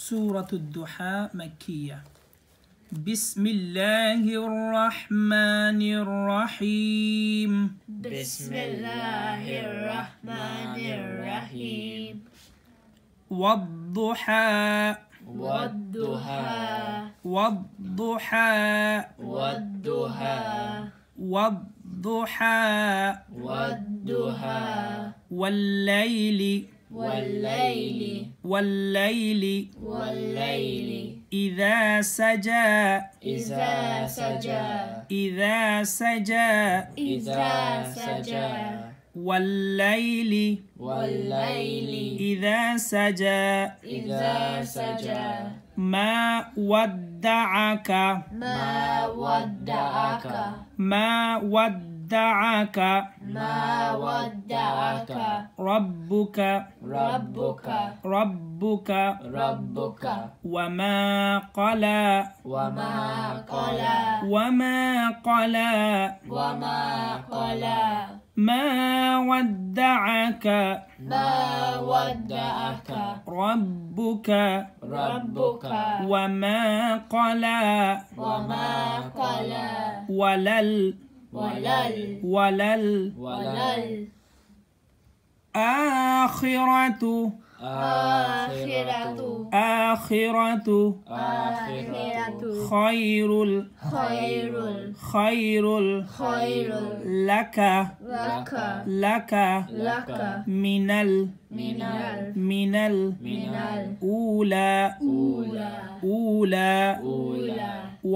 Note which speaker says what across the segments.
Speaker 1: سورة الضحى مكية. بسم الله الرحمن الرحيم.
Speaker 2: بسم الله الرحمن الرحيم.
Speaker 1: والضحى
Speaker 2: والضحى
Speaker 1: والضحى
Speaker 2: والضحى
Speaker 1: والضحى
Speaker 2: والضحى
Speaker 1: والليل
Speaker 2: والليل
Speaker 1: والليل
Speaker 2: والليل
Speaker 1: إذا سجى
Speaker 2: إذا سجى
Speaker 1: إذا سجى
Speaker 2: إذا سجى
Speaker 1: والليل
Speaker 2: والليل
Speaker 1: إذا سجى
Speaker 2: إذا سجى
Speaker 1: ما ودعك
Speaker 2: ما ودعك
Speaker 1: ما ودعك
Speaker 2: ما ودعك
Speaker 1: ربك
Speaker 2: ربك
Speaker 1: ربك
Speaker 2: ربك
Speaker 1: وما قلى
Speaker 2: وما قلى
Speaker 1: وما قلى
Speaker 2: وما قلى
Speaker 1: ما ودعك
Speaker 2: ما ودعك
Speaker 1: ربك
Speaker 2: ربك
Speaker 1: وما قلى
Speaker 2: وما قلى
Speaker 1: ولل
Speaker 2: ولل
Speaker 1: ولل
Speaker 2: ولل
Speaker 1: آخرة
Speaker 2: آخرة
Speaker 1: آخرة
Speaker 2: آخرة
Speaker 1: خير
Speaker 2: خير
Speaker 1: خير
Speaker 2: خير
Speaker 1: لك
Speaker 2: لك
Speaker 1: لك
Speaker 2: لك
Speaker 1: من
Speaker 2: من
Speaker 1: من
Speaker 2: من
Speaker 1: الأولى
Speaker 2: الأولى
Speaker 1: أولى
Speaker 2: أولى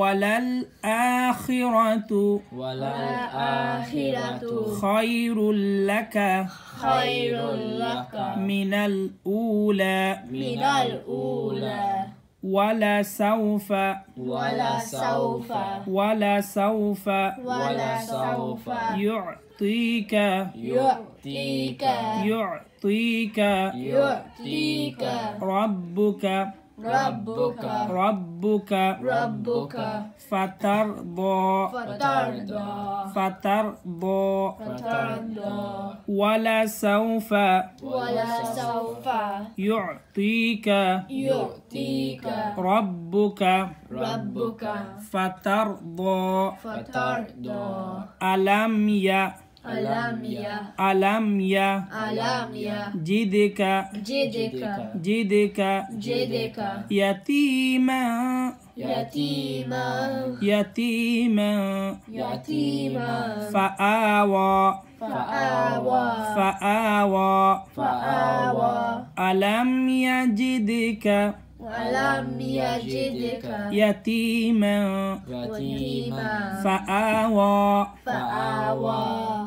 Speaker 1: وللآخرة
Speaker 2: والآخرة
Speaker 1: خير لك
Speaker 2: خير لك
Speaker 1: من الأولى
Speaker 2: من الأولى
Speaker 1: ولسوف
Speaker 2: ولسوف
Speaker 1: ولسوف
Speaker 2: ولسوف
Speaker 1: يعطيك
Speaker 2: يعطيك
Speaker 1: يعطيك
Speaker 2: يعطيك
Speaker 1: ربك
Speaker 2: ربك
Speaker 1: ربك
Speaker 2: ربك
Speaker 1: فترضى
Speaker 2: فترضى
Speaker 1: فترضى
Speaker 2: فترضى
Speaker 1: ولسوف
Speaker 2: ولسوف
Speaker 1: يعطيك
Speaker 2: يعطيك
Speaker 1: ربك
Speaker 2: ربك
Speaker 1: فترضى
Speaker 2: فترضى
Speaker 1: ألم
Speaker 2: ألم
Speaker 1: ألم
Speaker 2: ألم
Speaker 1: جدك
Speaker 2: جدك
Speaker 1: جدك
Speaker 2: جدك
Speaker 1: يتيما
Speaker 2: يتيما
Speaker 1: يتيما
Speaker 2: يتيما
Speaker 1: فآوى
Speaker 2: فآوى
Speaker 1: فآوى
Speaker 2: فآوى
Speaker 1: ألم يجدك
Speaker 2: ولم يجدك
Speaker 1: يتيما
Speaker 2: يتيما
Speaker 1: فآوى
Speaker 2: فآوى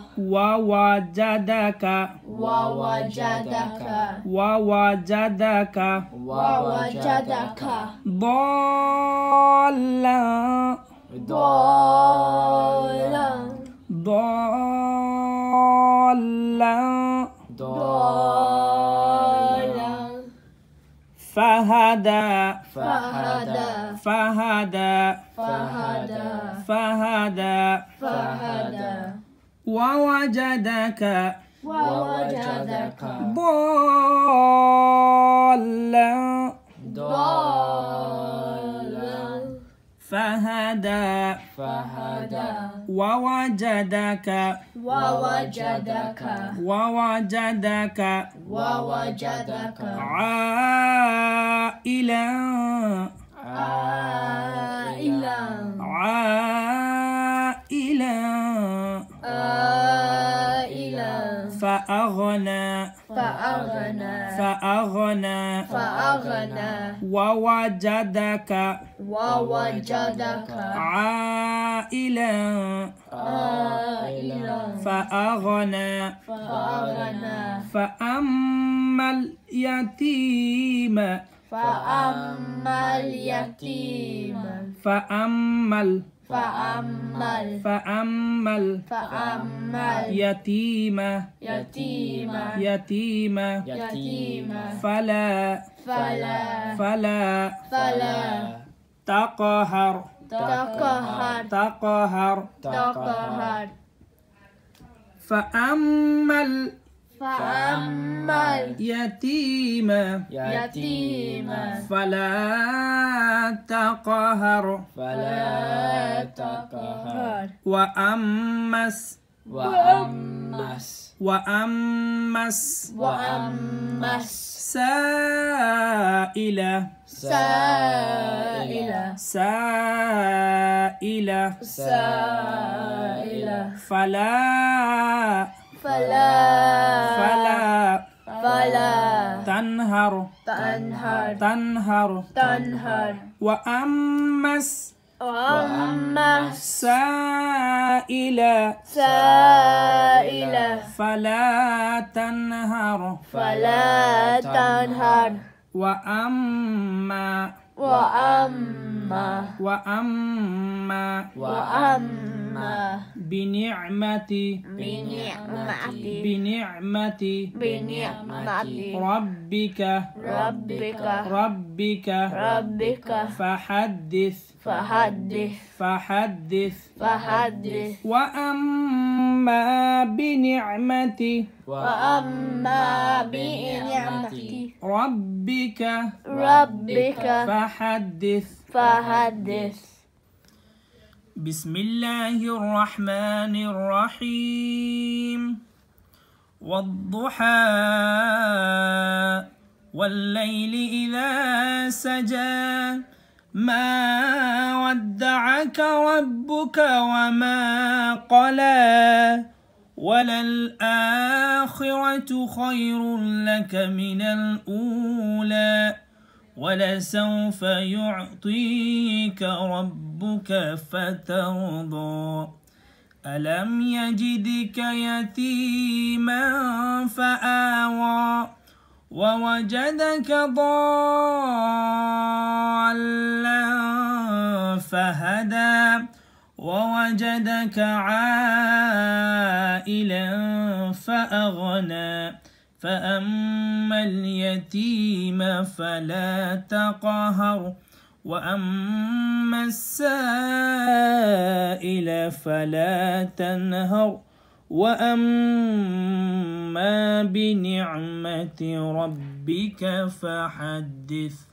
Speaker 1: ووجدك
Speaker 2: ووجدك
Speaker 1: ووجدك
Speaker 2: ووجدك
Speaker 1: ضالا
Speaker 2: ضالا
Speaker 1: ضالا
Speaker 2: ضالا
Speaker 1: فهدى
Speaker 2: فهدى
Speaker 1: فهدى
Speaker 2: فهدى
Speaker 1: فهدى
Speaker 2: فهدى
Speaker 1: ووجدك
Speaker 2: ووجدك
Speaker 1: ضالا
Speaker 2: ضالا
Speaker 1: فهدى
Speaker 2: فهدى
Speaker 1: ووجدك
Speaker 2: ووجدك
Speaker 1: ووجدك
Speaker 2: ووجدك
Speaker 1: عائلا
Speaker 2: عائلا
Speaker 1: عائلا
Speaker 2: عائلا
Speaker 1: فأغنى
Speaker 2: فأغنى
Speaker 1: فأغنى
Speaker 2: فأغنى
Speaker 1: ووجدك
Speaker 2: ووجدك
Speaker 1: عائلا
Speaker 2: عائلا
Speaker 1: فأغنى
Speaker 2: فأغنى
Speaker 1: فأما اليتيم
Speaker 2: فأما اليتيم
Speaker 1: فأما
Speaker 2: فأما
Speaker 1: يتيم
Speaker 2: يتيم
Speaker 1: يتيم
Speaker 2: يتيم
Speaker 1: فلا
Speaker 2: فلا
Speaker 1: تقهر
Speaker 2: تقهر
Speaker 1: تقهر
Speaker 2: تقهر
Speaker 1: فأما
Speaker 2: فأما
Speaker 1: اليتيم
Speaker 2: اليتيم
Speaker 1: فلا تقهر
Speaker 2: فلا تقهر
Speaker 1: وأما السائل فلا تنهر وأما السائل فلا تنهر وأما بنعمة ربك فحدث وأما بنعمة ربك فحدث. بسم الله الرحمن الرحيم. والضحى والليل إذا سجى ما ودعك ربك وما قلى وللآخرة خير لك من الأولى ولسوف يعطيك ربك فترضى ألم يجدك يتيما فآوى ووجدك ضالا فهدى ووجدك عائلا فأغنى فأما اليتيم فلا تقهر وأما السائل فلا تنهر وأما بنعمة ربك فحدث.